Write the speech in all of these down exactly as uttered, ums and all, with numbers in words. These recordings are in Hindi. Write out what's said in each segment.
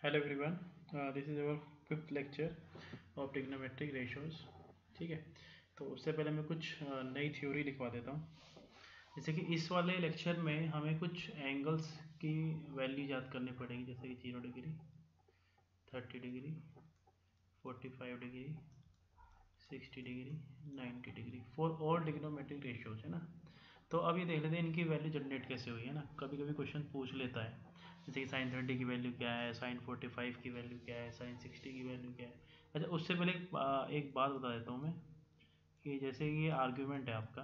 Hello everyone, this is our fifth lecture of trigonometric ratios. ठीक है, तो उससे पहले मैं कुछ uh, नई थ्योरी लिखवा देता हूँ। जैसे कि इस वाले लेक्चर में हमें कुछ एंगल्स की वैल्यू याद करनी पड़ेगी, जैसे कि zero degree, thirty degree, forty five degree, sixty degree, ninety degree for all trigonometric ratios, है ना। तो अब ये देख लेते हैं इनकी वैल्यू जनरेट कैसे हुई है ना। कभी कभी क्वेश्चन पूछ लेता है, जैसे कि साइन थर्टी की वैल्यू क्या है, साइन फोर्टी फाइव की वैल्यू क्या है, साइन सिक्सटी की वैल्यू क्या है। अच्छा, उससे पहले एक, आ, एक बात बता देता हूँ मैं, कि जैसे ये आर्ग्यूमेंट है आपका,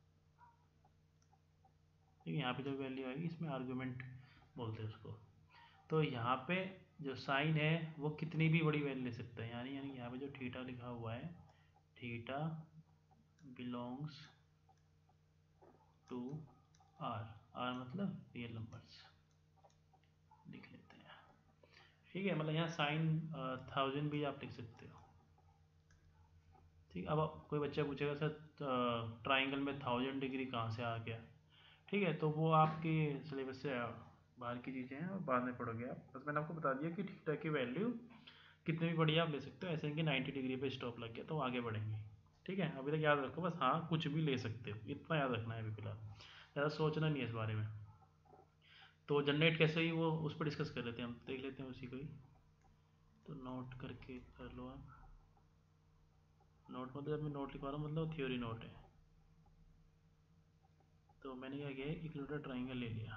ठीक है, यहाँ पे जो वैल्यू आएगी इसमें आर्ग्यूमेंट बोलते हैं उसको। तो यहाँ पे जो साइन है वो कितनी भी बड़ी वैल्यू ले सकता है, यानी यानी यहाँ पे जो थीटा लिखा हुआ है, theta belongs to R. R मतलब रियल नंबर्स लिख लेते हैं। ठीक है, मतलब यहाँ साइन थाउजेंड भी आप लिख सकते हो। ठीक, अब कोई बच्चा पूछेगा सर ट्राइंगल में थाउजेंड डिग्री कहाँ से आ गया। ठीक है, तो वो आपके सिलेबस से बाहर की चीज़ें हैं और बाद में पढ़ोगे आप। बस मैंने आपको बता दिया कि थीटा की वैल्यू कितनी भी बढ़िया आप ले सकते हो, ऐसे नहीं कि नाइन्टी डिग्री पे स्टॉप लग गया तो आगे बढ़ेंगे। ठीक है, अभी तक याद रखो बस, हाँ कुछ भी ले सकते हो, इतना याद रखना है अभी फिलहाल, ज़्यादा सोचना नहीं है इस बारे में। तो जनरेट कैसे ही वो उस पर डिस्कस कर लेते हैं, हम देख लेते हैं उसी को ही। तो नोट करके कर लो आप। नोट मतलब जब मैं नोट लिखवा रहा हूँ मतलब थ्योरी नोट है। तो मैंने क्या किया, इक्विलेटरल ट्राइंगल ले लिया।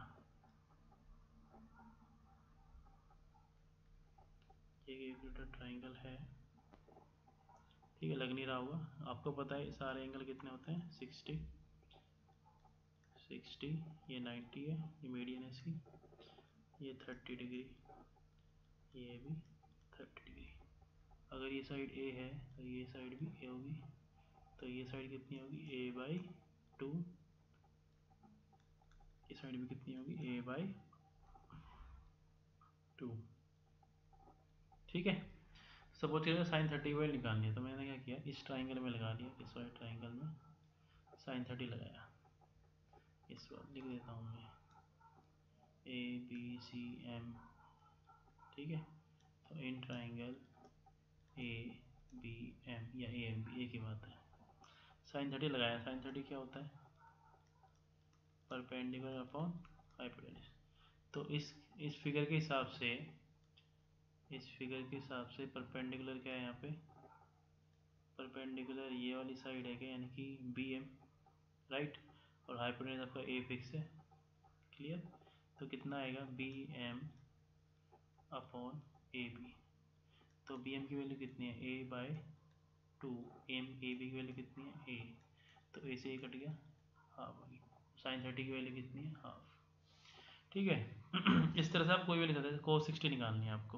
ये इक्विलेटरल ट्राइंगल है, ठीक है, लग नहीं रहा होगा आपको, पता है सारे एंगल कितने होते हैं, सिक्सटी सिक्सटी, ये नाइन्टी है, ये मीडियन है इसकी, ये थर्टी डिग्री, ये भी थर्टी डिग्री। अगर ये साइड ए है तो ये साइड भी ए होगी, तो ये साइड कितनी होगी, ए बाई टू, ये साइड भी कितनी होगी, ए बाई टू। ठीक है, सपोज करिए साइन थर्टी की वैल्यू निकालनी है, तो मैंने क्या किया, इस ट्राइंगल में लगा लिया, इस वाले ट्राइंगल में साइन थर्टी लगाया। इस बार लिख देता हूँ मैं ए बी सी एम। ठीक है, तो इन ट्राइंगल ए बी एम या ए एम बी, एक ही बात है। साइन थर्टी लगाया, साइन थर्टी क्या होता है, परपेंडिकुलर अपॉन हाइपोटेन्यूज। तो इस इस फिगर के हिसाब से, इस फिगर के हिसाब से परपेंडिकुलर क्या है यहाँ पे, परपेंडिकुलर ये वाली साइड है क्या, यानी कि बी एम, राइट। और हाइपोटेन्यूज आपका ए फिक्स है, क्लियर। तो कितना आएगा, B M upon A B. तो बी एम की वैल्यू कितनी है, a by two, M A B की वैल्यू कितनी है, ए, तो ए से ए कट गया, हाफ होगी। साइन थर्टी की वैल्यू कितनी है, हाफ। ठीक है इस तरह से आप कोई भी लिख सकते हैं। कोस सिक्सटी निकालनी है आपको,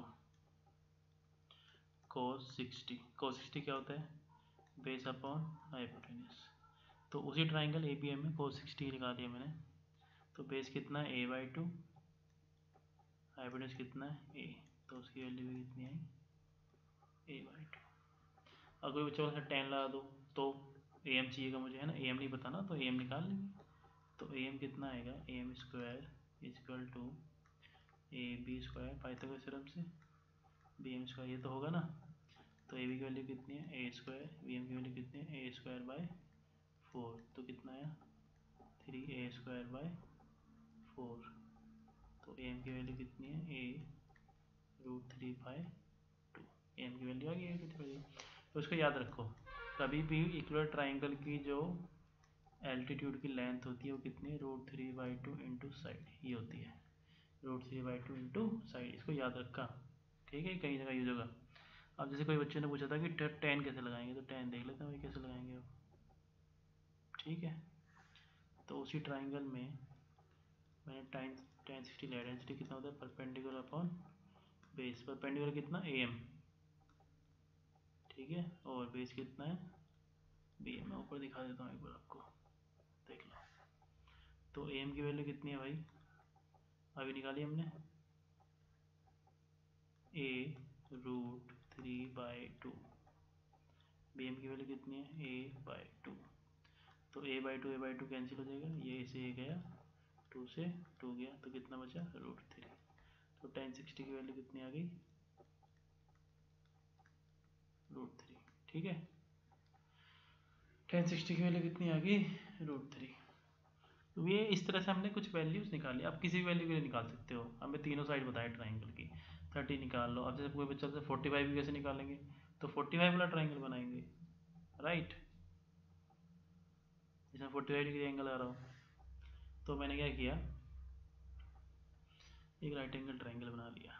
कोस सिक्सटी, कोस सिक्सटी क्या होता है, बेस अपॉन हाइपोटेन्यूज। तो उसी ट्राइंगल ए बी एम में कोस सिक्सटी निकाल दिया मैंने। तो बेस कितना है, ए बाई टू, हाइपोटेन्यूज कितना है, ए, तो उसकी वैल्यू भी कितनी आई, ए बाई टू। अगर कोई बच्चा बोला टेन लगा दो, तो ए एम चाहिएगा मुझे, है ना, ए एम नहीं पता ना, तो ए एम निकाल लेंगे। तो ए एम कितना आएगा, A M square equal to A B square Pythagoras theorem से, बी एम स्क्वायर, ये तो होगा ना। तो ए बी की वैल्यू कितनी है, ए स्क्वायर, बी एम की वैल्यू कितनी है, ए स्क्वायर बाय फोर, तो कितना आया, three a square by four. तो ए एम की वैल्यू कितनी है, a root three by two, A M की वैल्यू आ गई है कितनी। तो इसको याद रखो, कभी भी इक्वल ट्राइंगल की जो एल्टीट्यूड की लेंथ होती है वो कितनी है, root three by two into side, ये होती है root three by two into side, इसको याद रखा। ठीक है, कई जगह यूज होगा। अब जैसे कोई बच्चे ने पूछा था कि टेन कैसे लगाएंगे, तो टेन देख लेते हैं भाई कैसे लगाएंगे अब। ठीक है, तो उसी ट्राइंगल में मैंने टेन टेन सिक्सटी लिया, डेंसिटी कितना होता है, परपेंडिकुलर अपॉन बेस, परपेंडिकुलर कितना, ए एम, ठीक है, और बेस कितना है, बी एम। मैं ऊपर दिखा देता हूँ एक बार आपको, देख लो। तो ए एम की वैल्यू कितनी है भाई, अभी निकाली हमने, a root three by two, B M की वैल्यू कितनी है, ए बाई टू। तो a by two a by two cancel हो जाएगा, ये से ए गया, टू से टू गया, तो कितना बचा, रूट थ्री। तो टेन सिक्सटी की वैल्यू कितनी आ गई, रूट थ्री। ठीक है, टेन सिक्सटी की वैल्यू कितनी आ गई, रूट थ्री। तो ये इस तरह से हमने कुछ वैल्यूज निकाली। आप किसी भी वैल्यू के लिए निकाल सकते हो, हमें तीनों साइड बताए ट्राइंगल की। थर्टी निकाल लो। अब जैसे कोई बच्चा से फोर्टी फाइव कैसे निकालेंगे, तो फोर्टी फाइव वाला ट्राइंगल बनाएंगे, राइट। इसमें फोर्टी फाइव डिग्री एंगल आ रहा हो, तो मैंने क्या किया, एक राइट एंगल ट्राइंगल बना लिया।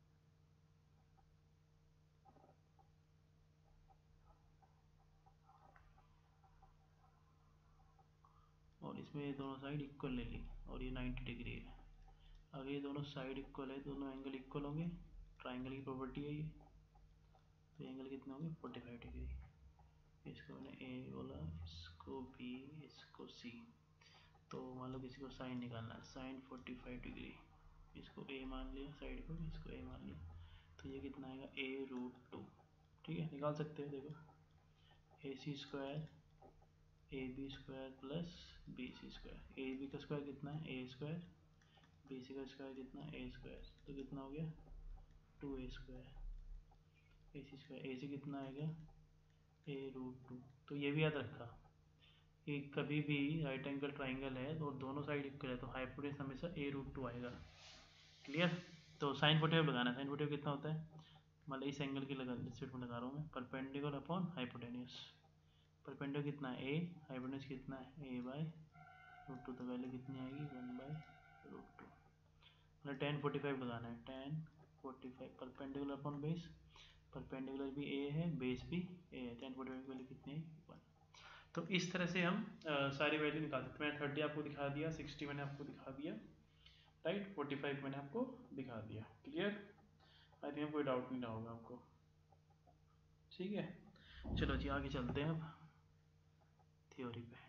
और इसमें ये दोनों साइड इक्वल ले ली, और ये नाइन्टी डिग्री है। अगर ये दोनों साइड इक्वल है, दोनों एंगल इक्वल होंगे, ट्राइंगल की प्रॉपर्टी है ये, तो एंगल कितने होंगे, फोर्टी फाइव डिग्री। इसको मैंने ए बोला, इसको बी, इसको सी। तो मान लो किसी को साइन निकालना है, साइन फोर्टी फाइव डिग्री, इसको ए मान लिया साइड को, इसको ए मान लिया, तो ये कितना आएगा, ए रूट टू। ठीक है, निकाल सकते हो। देखो, A C square A B square plus B C square, A B का स्क्वायर कितना है, ए स्क्वायर, बी सी का स्क्वायर कितना, ए स्क्वायर, तो कितना हो गया, two a square, A C square, A C कितना आएगा, ए रूट टू। तो ये भी याद रखा कि कभी भी राइट एंगल ट्राइंगल है और दोनों साइड इक्वल है, तो हाइपोटेन्यूज हमेशा ए रूट टू आएगा। क्लियर। तो साइन फोर्टी फाइव लगाना है। साइन फोर्टी फाइव कितना होता है, मतलब इस एंगल की लगा सेट में लगा रहा हूँ मैं, परपेंडिकुलर अपॉन हाइपोटेन्यूज। परपेंडिकुलर कितना है, ए, हाइपोटेन्यूज कितना है, ए बाय रूट टू। तो वैल्यू कितनी आएगी, वन बाय रूट टू। मतलब टेन फोर्टी फाइव लगाना है, tan forty five perpendicular upon base, perpendicular भी ए है, बेस भी ए है, टेन फोर्टी फाइव की वैल्यू कितनी है, वन। तो इस तरह से हम आ, सारी वैल्यू निकाल सकते हैं। मैंने थर्टी आपको दिखा दिया, सिक्सटी मैंने आपको दिखा दिया, राइट, फोर्टी फाइव मैंने आपको दिखा दिया। क्लियर, आई थिंक कोई डाउट नहीं रहा होगा आपको। ठीक है, चलो जी आगे चलते हैं अब थ्योरी पे।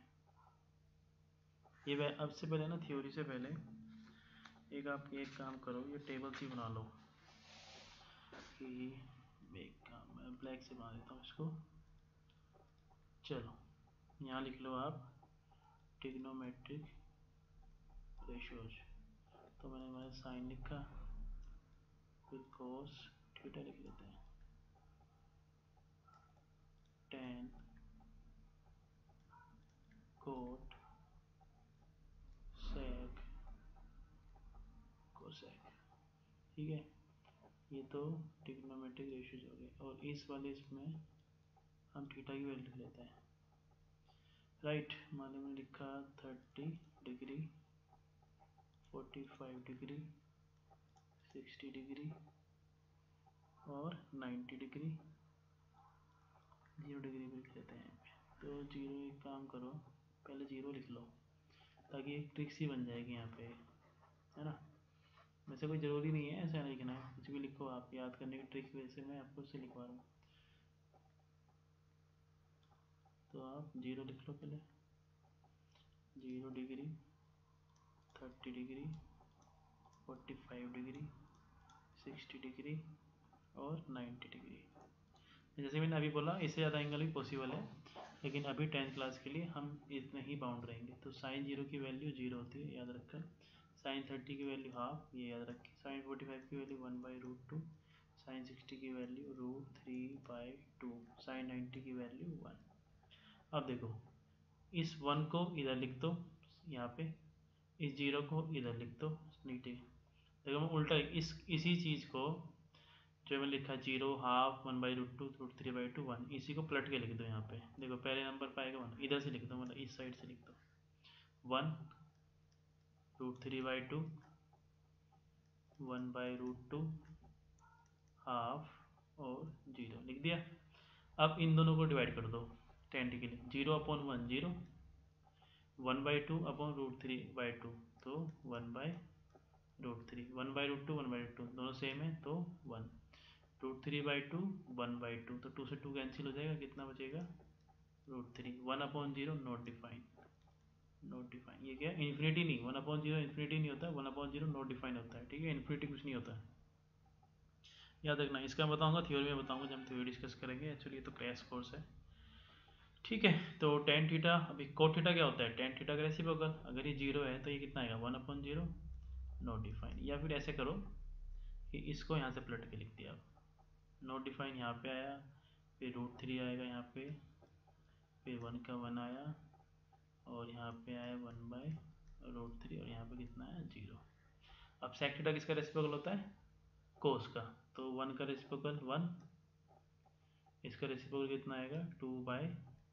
ये अब से पहले ना, थ्योरी से पहले एक आप एक काम करो, ये टेबल सी बना लो कि एक काम मैं ब्लैक से बना देता हूँ इसको। चलो यहाँ लिख लो आप ट्रिग्नोमेट्रिक रेशियोज। तो मैंने मैंने साइन लिखा, फिर कोस थीटा लिख लेते हैं, टेन कोट सेक कोसेक। ठीक है, ये तो ट्रिग्नोमेट्रिक रेशियोज हो गए। और इस वाले इसमें हम थीटा की वैल्यू लिख लेते हैं, राइट। मान लो मैंने लिखा thirty degree, forty five degree, sixty degree और नाइन्टी डिग्री, जीरो डिग्री भी लिख लेते हैं। तो जीरो, एक काम करो पहले जीरो लिख लो, ताकि एक ट्रिक सी बन जाएगी यहाँ पे, है ना। वैसे कोई ज़रूरी नहीं है ऐसा लिखना है, कुछ भी लिखो आप, याद करने की ट्रिक वैसे मैं आपको उससे लिखवा रहा हूँ। तो आप जीरो लिख लो पहले, zero degree, thirty degree, forty five degree, sixty degree और नाइन्टी डिग्री। जैसे मैंने अभी बोला, इससे ज़्यादा एंगल भी पॉसिबल है, लेकिन अभी टेंथ क्लास के लिए हम इतने ही बाउंड रहेंगे। तो साइन जीरो की वैल्यू जीरो होती है, याद रखकर। साइन थर्टी की वैल्यू हाफ, ये याद रखें। साइन फोर्टी फाइव की value one by root two. Sine sixty की value root three by two. Sine ninety की वैल्यू वन। अब देखो, इस वन को इधर लिख दो यहाँ पे, इस जीरो को इधर लिख दो नीचे। देखो मैं उल्टा इस इसी चीज़ को जो मैंने लिखा zero, half, one by root two, root three by two, one, इसी को पलट के लिख दो यहाँ पे। देखो पहले नंबर पाएगा वन, इधर से लिख दो, मतलब इस साइड से लिख दो, one root three by two, one by root two, half और जीरो लिख दिया। अब इन दोनों को डिवाइड कर दो टेन के लिए, zero upon one zero, one by two upon root three by two, तो one by root three, one by root two, one by root two दोनों सेम है, तो one, root three by two, one by two, तो टू से टू कैंसिल हो जाएगा, कितना बचेगा, root three. One upon zero not define, not define ये क्या है, इन्फिनिटी नहीं, वन अपॉन जीरो इन्फिनिटी नहीं होता, one upon zero not define होता है। ठीक है, इन्फिनिटी कुछ नहीं होता है, याद रखना। इसका मैं बताऊंगा थ्योरी में, बताऊंगा जब हम थ्योरी डिस्कस करेंगे। एक्चुअली ये तो क्रैश कोर्स है। ठीक है, तो टेन थीटा, अभी कोट थीटा क्या होता है, टेन थीटा का रेसिप्रोकल। अगर ये जीरो है तो ये कितना आएगा, one upon zero not define. या फिर ऐसे करो, कि इसको यहाँ से पलट के लिख दिया। नॉट डिफाइन यहाँ पे आया, फिर रूट थ्री आएगा यहाँ पे, फिर वन का वन आया, और यहाँ पे आया वन बाय रूट थ्री, और यहाँ पे कितना है जीरो। अब सेक थीटा किसका रेसिप्रोकल होता है? कोस का। तो वन का रेसिप्रोकल वन, इसका रेसिप्रोकल कितना आएगा? Two by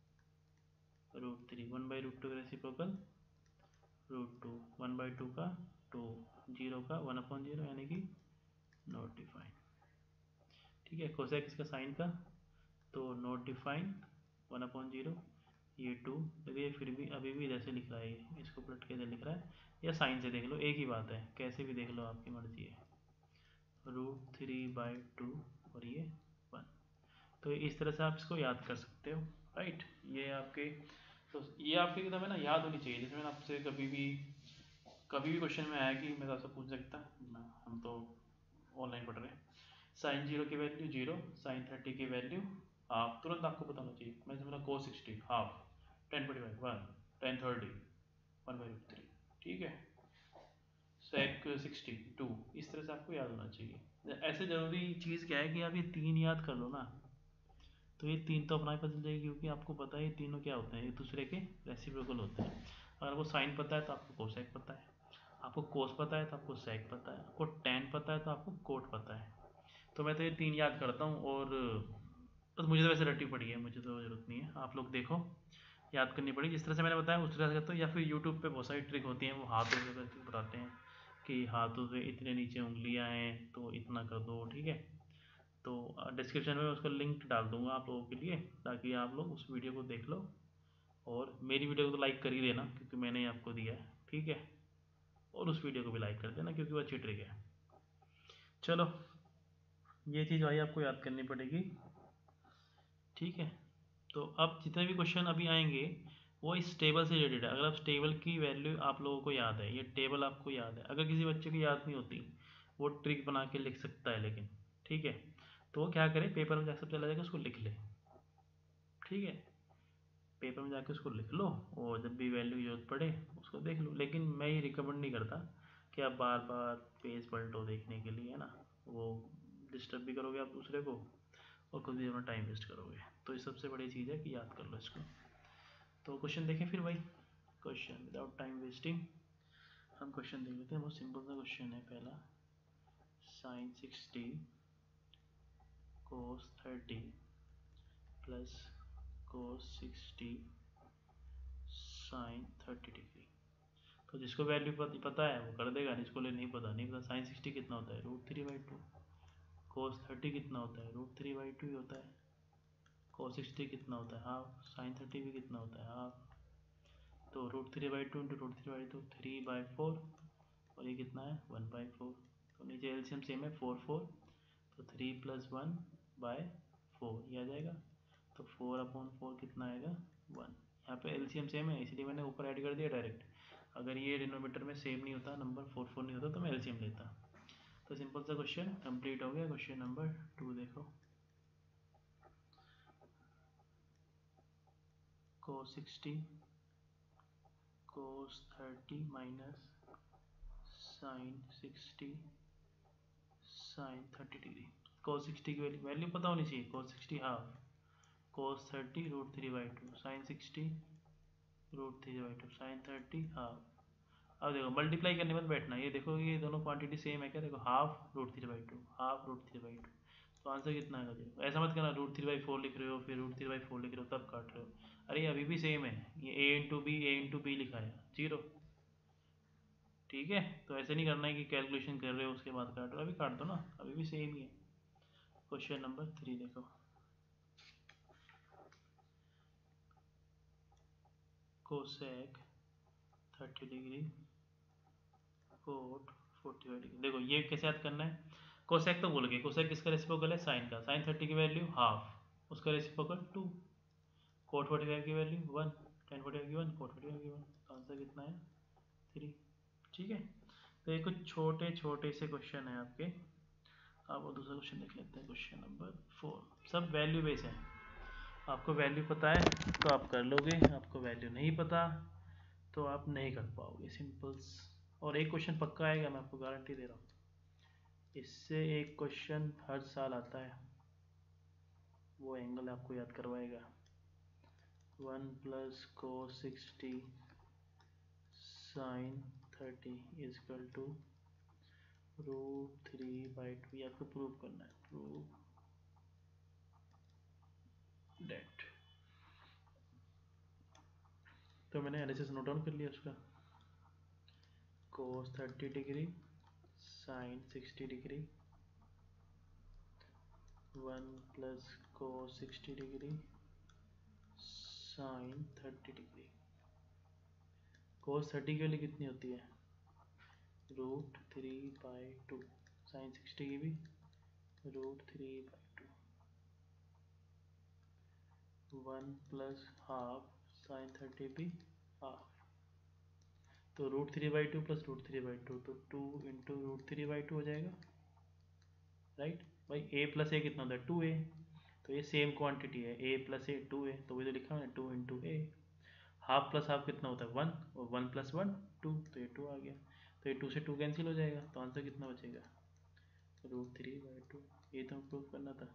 root three. One by root two का reciprocal root two, one by two का टू, जीरो का वन अपॉन जीरो, यानी कि नॉट डिफाइन। ठीक है, कोसेक इसका साइन का, तो not define one upon zero, ये टू। देखिए फिर भी अभी भी इधर से लिख रहा है, ये इसको पलट के इधर लिख रहा है, या साइन से देख लो, एक ही बात है, कैसे भी देख लो, आपकी मर्जी है। रूट थ्री बाई टू और ये वन। तो इस तरह से आप इसको याद कर सकते हो, राइट। ये आपके, तो ये आपके किताब है ना, याद होनी चाहिए। जैसे मैंने आपसे कभी भी कभी भी क्वेश्चन में आया कि मैं आपसे पूछ सकता, हम तो ऑनलाइन पढ़ रहे हैं, साइन जीरो की वैल्यू जीरो, साइन थर्टी की वैल्यू हाफ, तुरंत आपको पता होना चाहिए। मैं समझा cos sixty half, tan forty five one, tan thirty one by root three, ठीक है, सेक सिक्सटी टू, इस तरह से आपको याद होना चाहिए। ऐसे ज़रूरी चीज़ क्या है कि आप ये तीन याद कर लो ना, तो ये तीन तो अपना ही पता चल जाएगी, क्योंकि आपको पता है ये तीनों क्या होते हैं, एक दूसरे के रेसिप्रोकल होते हैं। अगर आपको साइन पता है तो आपको कोसेक पता है, आपको कोस पता है तो आपको सेक पता है, आपको टेन पता है तो आपको कोट पता है। तो मैं तो ये तीन याद करता हूँ, और बस मुझे तो वैसे रटी पड़ी है, मुझे तो ज़रूरत नहीं है, आप लोग देखो याद करनी पड़ेगी जिस तरह से मैंने बताया उस तरह से करते हो, या फिर यूट्यूब पे बहुत सारी ट्रिक होती हैं, वो हाथों से करके बताते हैं कि हाथों से इतने नीचे उंगलियां हैं तो इतना कर दो, ठीक है। तो डिस्क्रिप्शन में उसका लिंक डाल दूंगा आप लोगों के लिए, ताकि आप लोग उस वीडियो को देख लो, और मेरी वीडियो को तो लाइक कर ही देना क्योंकि मैंने ही आपको दिया है, ठीक है, और उस वीडियो को भी लाइक कर देना क्योंकि वो अच्छी ट्रिक है। चलो, ये चीज़ भाई आपको याद करनी पड़ेगी, ठीक है। तो अब जितने भी क्वेश्चन अभी आएंगे वो इस टेबल से रिलेटेड है। अगर आप टेबल की वैल्यू आप लोगों को याद है, ये टेबल आपको याद है, अगर किसी बच्चे को याद नहीं होती वो ट्रिक बना के लिख सकता है, लेकिन ठीक है, तो वो क्या करे, पेपर में जा सब चला जाएगा, उसको लिख ले, ठीक है, पेपर में जाके उसको लिख लो, और जब भी वैल्यू जरूरत पड़े उसको देख लो। लेकिन मैं ये रिकमेंड नहीं करता कि आप बार बार पेज पलटो देखने के लिए, है ना, वो डिस्टर्ब भी करोगे आप दूसरे को, और खुद भी अपना टाइम वेस्ट करोगे। तो ये सबसे बड़ी चीज़ है कि याद कर लो इसको। तो क्वेश्चन देखें फिर भाई, क्वेश्चन विदाउट टाइम वेस्टिंग हम क्वेश्चन देख लेते हैं। बहुत सिंपल सा क्वेश्चन है पहला, sine sixty cos thirty plus cos sixty sine thirty degree. तो जिसको वैल्यू पता है वो कर देगा, जिसको ले नहीं पता नहीं पता। साइन सिक्सटी कितना होता है, root three by two. Cos thirty कितना होता है, रूट थ्री बाई टू ही होता है। कोस सिक्सटी कितना होता है, हाफ। साइन थर्टी भी कितना होता है, हाफ। तो root three by two into root three by two, three by four, और ये कितना है, वन बाई फोर। तो नीचे एलसीएम सेम है, फोर फोर, तो three plus one by four, ये आ जाएगा। तो फोर अपॉन फोर कितना आएगा, वन। यहाँ पे एलसीएम सेम है इसलिए मैंने ऊपर ऐड कर दिया डायरेक्ट। अगर ये डिनोमीटर में सेम नहीं होता, नंबर फोर फोर नहीं होता, तो मैं एलसीएम लेता। तो सिंपल सा क्वेश्चन कंप्लीट हो गया। क्वेश्चन नंबर टू देखो, cos sixty cos thirty minus sine sixty sine thirty degree. Cos sixty की वैल्यू वैल्यू पता होनी चाहिए, cos sixty half, cos thirty root three by two, sine sixty root three by two, sine thirty half. अब देखो मल्टीप्लाई करने मत बैठना, ये देखो ये दोनों क्वांटिटी सेम है क्या, देखो half root three by two, half root three by two, तो आंसर कितना आएगा। देखो ऐसा मत करना रूट थ्री बाई फोर लिख रहे हो फिर रूट थ्री बाई फोर लिख रहे हो तब काट रहे हो, अरे अभी भी सेम है, ये A into B A into B लिखा है, जीरो, ठीक है। तो ऐसे नहीं करना है कि कैलकुलेशन कर रहे हो उसके बाद काट रहे हो, अभी काट दो ना, अभी भी सेम ही है। क्वेश्चन नंबर थ्री देखो, cosec thirty degree cot forty five degree. देखो ये कैसे याद करना है, कोसेक तो बोल गए, कोसेक किसका रेसिप्रोकल है, साइन का। साइन थर्टी की वैल्यू हाफ, उसका reciprocal two. Cot forty five की value one, tan forty five की वन, कोट फोर्टी फाइव की वन, तो आंसर कितना है, थ्री, ठीक है। तो ये कुछ छोटे छोटे से क्वेश्चन है आपके। अब वो दूसरा क्वेश्चन देख लेते हैं, क्वेश्चन नंबर फोर। सब वैल्यू बेस है, आपको वैल्यू पता है तो आप कर लोगे, आपको वैल्यू नहीं पता तो आप नहीं कर पाओगे, सिंपल्स। और एक क्वेश्चन पक्का आएगा, मैं आपको गारंटी दे रहा हूँ, इससे एक क्वेश्चन हर साल आता है, वो एंगल आपको याद करवाएगा। One plus cos sixty sine thirty equal two root three by two. आपको प्रूव करना है, प्रूव डेट। तो मैंने एनालिसिस नोट डाउन कर लिया उसका। Cos thirty degree sine sixty degree, one plus cos sixty degree sine thirty degree. Cos thirty की वैल्यू कितनी होती है? Root three by two. Sine sixty की भी root three by two. One plus half sine thirty भी हाफ। तो root three by two plus root three by two, तो two into root three by two हो जाएगा, राइट भाई। ए प्लस ए कितना होता है? Two A. तो ये सेम क्वांटिटी है, ए प्लस ए टू ए, तो वही तो लिखा मैंने, two into A. Half plus half कितना होता है? वन, और वन प्लस वन टू, तो ये टू आ गया। तो ये टू से टू कैंसिल हो जाएगा, तो आंसर कितना बचेगा? Root three by two. ये तो प्रूव करना था,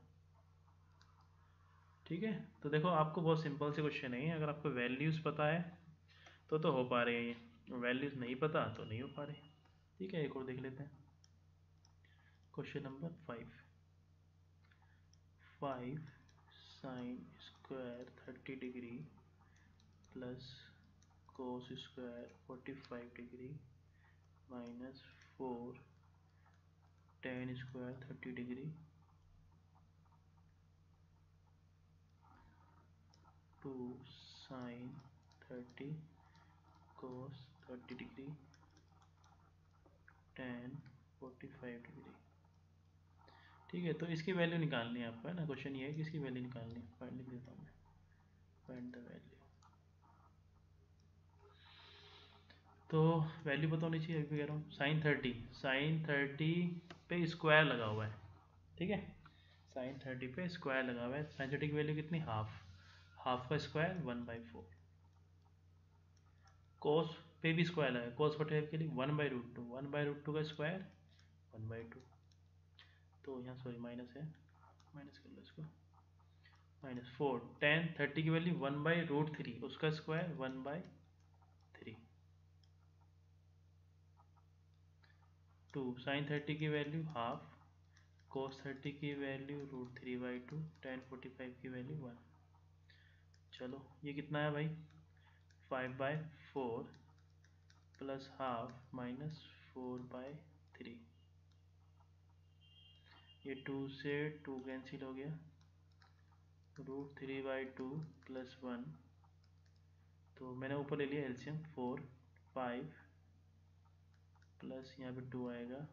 ठीक है। तो देखो आपको बहुत सिंपल से क्वेश्चन है, अगर आपको वैल्यूज़ पता है तो तो हो पा रहे हैं, वैल्यूज़ नहीं पता तो नहीं हो पा रहे, ठीक है। एक और देख लेते हैं, question number five. Five sine square thirty degree plus cos square forty five degree minus four tan square thirty degree two sine thirty cos thirty degree tan forty five degree, ठीक है। तो इसकी वैल्यू निकालनी है आपको, है ना। क्वेश्चन ये है कि इसकी वैल्यू निकालनी है। फाइंड लिख देता हूँ मैं, फाइंड द वैल्यू। तो वैल्यू पता होनी चाहिए, अभी कह रहा हूँ। साइन थर्टी, साइन थर्टी पे स्क्वायर लगा हुआ है, ठीक है। साइन थर्टी पे स्क्वायर लगा हुआ है। साइन थर्टी की वैल्यू कितनी? हाफ। हाफ का square one by four. Cos पे भी स्क्वायर लगा, कोस फोर्टी फाइव के लिए one by root two, one by root two का स्क्वायर वन बाई टू। तो यहाँ सॉरी माइनस है, माइनस कर लो इसको, माइनस फोर। टेन थर्टी की value one by root three, उसका square one by three. Two sine thirty की वैल्यू हाफ, कोस थर्टी की value root three by two, tan forty five की वैल्यू वन। चलो ये कितना है भाई? Five by four plus half minus four by three. ये टू से टू कैंसिल हो गया, root three by two plus one. तो मैंने ऊपर ले लिया एलसीएम, फोर फाइव प्लस यहाँ पे टू आएगा,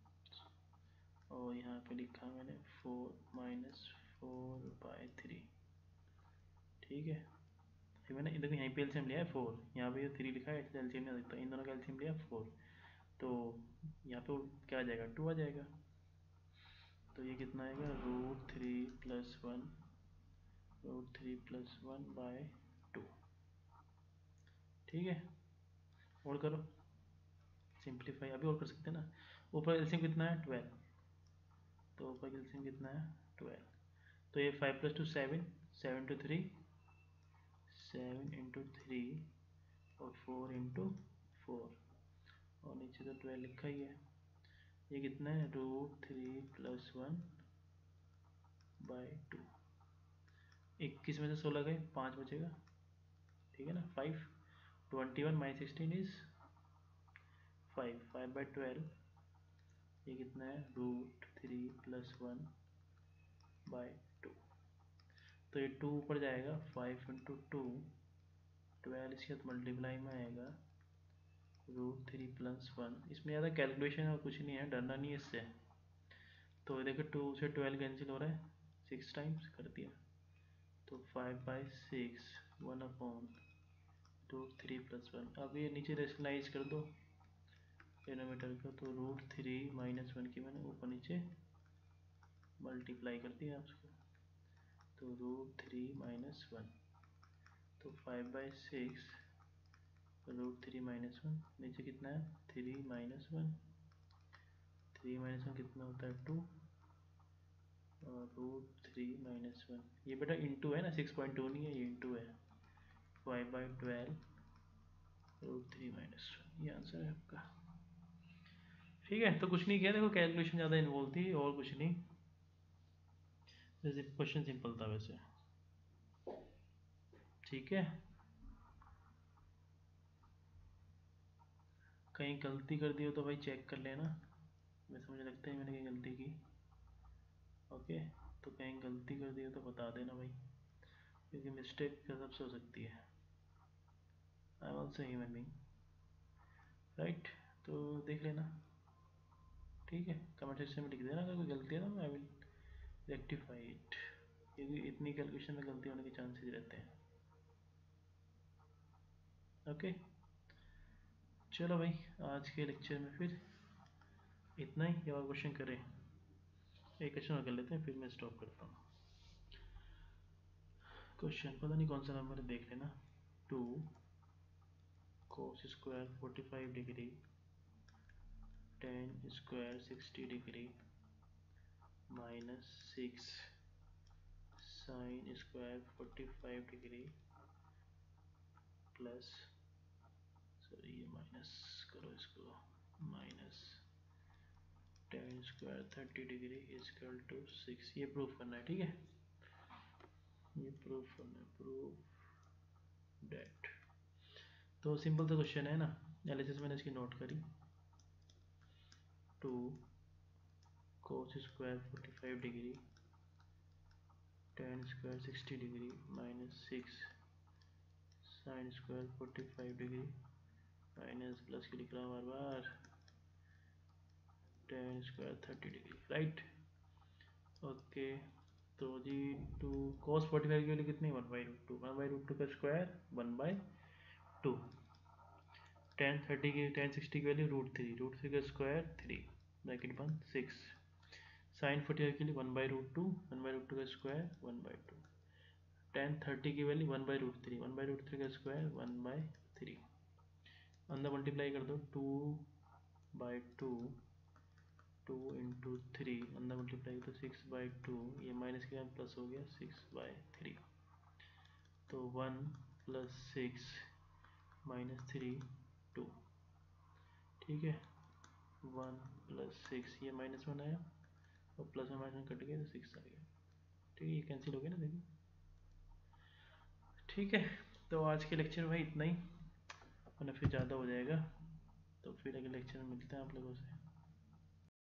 और यहाँ पे लिखा मैंने four minus four by three, ठीक है। फिर मैंने देखो यहीं पे एलसीएम लिया है फोर, यहाँ पे थ्री लिखा है, इसलिए एलसीएम नहीं लगता, इन दोनों का एलसीएम लिया फोर, तो यहाँ पे क्या आ जाएगा? टू आ जाएगा। तो ये कितना आएगा? Root three plus one, root three plus one by two, ठीक है। और करो सिंप्लीफाई, अभी और कर सकते हैं ना। ऊपर एलसीएम कितना है? ट्वेल्व, तो ऊपर एलसीएम कितना है? ट्वेल्व। तो ये five plus two seven, seven two three, seven into three, और फोर इंटू फोर, और नीचे तो ट्वेल्व लिखा ही है। ये कितना है? Root three plus one by two. इक्कीस में से सोलह गए, पाँच बचेगा, ठीक है ना। Five, twenty one minus sixteen is five, five by twelve. ये कितना है? Root three plus one by two. तो ये टू ऊपर जाएगा, फाइव इंटू टू, ट्वेल्व इसके साथ मल्टीप्लाई में आएगा, रूट थ्री प्लस वन। इसमें ज़्यादा कैलकुलेशन और कुछ नहीं है, डरना नहीं है इससे। तो देखो टू से ट्वेल्व कैंसिल हो रहा है, सिक्स टाइम्स कर दिया, तो five by six, one upon root three plus one. अब ये नीचे रेशनलाइज कर दो डिनोमीटर को, तो रूट थ्री माइनस वन की मैंने ऊपर नीचे मल्टीप्लाई कर दिया उसको, तो रूट थ्री माइनस वन, तो five by six root three minus one, नीचे कितना है? Three minus one, three minus one कितना होता है टू, और रूट थ्री माइनस वन, ये बेटा इंटू है ना, सिक्स पॉइंट टू नहीं है, ये इंटू है, five by twelve root three minus one, ये आंसर है आपका। ठीक है, तो कुछ नहीं किया, देखो कैलकुलेशन ज़्यादा इन्वॉल्व थी और कुछ नहीं, जैसे क्वेश्चन सिंपल था वैसे। ठीक है, कहीं गलती कर दी हो तो भाई चेक कर लेना, वैसे मुझे लगता है मैंने कहीं गलती की। ओके, तो कहीं गलती कर दी हो तो बता देना भाई, क्योंकि मिस्टेक सबसे हो सकती है, I am also human being, right. तो देख लेना, ठीक है, कमेंट सेक्शन में लिख देना अगर कोई गलती है ना, आई विल रेक्टिफाई इट, क्योंकि इतनी कैलकुलेशन में गलती होने के चांसेस रहते हैं। ओके, चलो भाई, आज के लेक्चर में फिर इतना ही, और क्वेश्चन करें, एक क्वेश्चन और कर लेते हैं फिर मैं स्टॉप करता हूँ। क्वेश्चन पता नहीं कौन सा नंबर है, देख लेना। Two cos square forty five degree, tan square sixty degree, minus six sine square forty five degree, plus, sorry ये माइनस करो इसको, minus tan square thirty degree equal two six, ये प्रूफ करना है। ठीक है, ये प्रूफ करना है, प्रूफ डेट। तो सिंपल सा क्वेश्चन है ना, एनालिसिस मैंने इसकी नोट करी। Two cos square forty five degree, tan square sixty degree, minus six sine square forty five degree, minus plus की लिख रहा हूँ बार बार, tan square thirty degree, right. Okay, तो जी टू कोस फोर्टी फाइव की वैल्यू कितनी, one by root two, one by root two का square one by two, tan thirty की टेन सिक्सटी की value root three, root three का स्क्वायर थ्री, ब्रैकेट बंद, सिक्स, साइन फोर्टी फाइव के लिए one by root two, one by root two का square one by two, tan thirty की value one by root three, one by root three का स्क्वायर वन बाई थ्री, अंदर मल्टीप्लाई कर दो, two by two, two into three, अंदर मल्टीप्लाई तो सिक्स बाई टू, ये माइनस के बाद प्लस हो गया सिक्स बाई थ्री, तो one plus six minus three two, ठीक है, वन प्लस सिक्स, ये माइनस वन आया और प्लस में माइनस कट गया तो सिक्स आ गया, ठीक है, ये कैंसिल हो गया ना, देखिए। ठीक है, तो आज के लेक्चर में भाई इतना ही, वरना फिर ज़्यादा हो जाएगा, तो फिर अगले लेक्चर में मिलते हैं आप लोगों से।